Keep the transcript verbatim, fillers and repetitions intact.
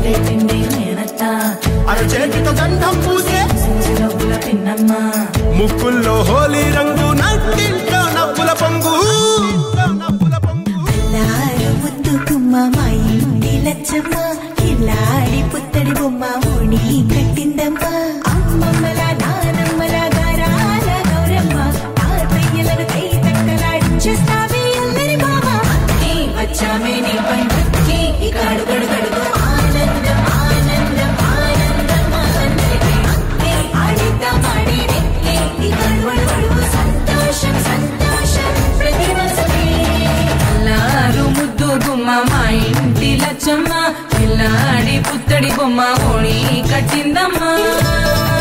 అరచేతితో గంధం పూసే ముక్కుల్లో హోలీ రంగు నట్టింట్లో నవ్వుల పొంగు ముద్దు గుమ్మ మా ఇంటి లచ్చమ్మ కిల్లాడి పుత్తడి బొమ్మ ఓణి కట్టిందమ్మా అమ్మమ్మల నానమ్మల గారాల గౌరమ్మ తాతయ్యలను కై తక్కలాడించేస్తావే అల్లరి బావ వచ్చామే నీ పండుక్కి ఇక అడుగడు గడుగు ఆనందం ఆనందం ఆనందం ఆడిద్దాం ఆడి ఇక అడుగడు గడుగు సంతోషం సంతోషం ప్రతి మనసుకి అల్లారు ముద్దు గుమ్మ మా ఇంటి లచ్చమ్మ పిల్లాడి పుత్తడి బొమ్మ ఓణి కట్టిందమ్మా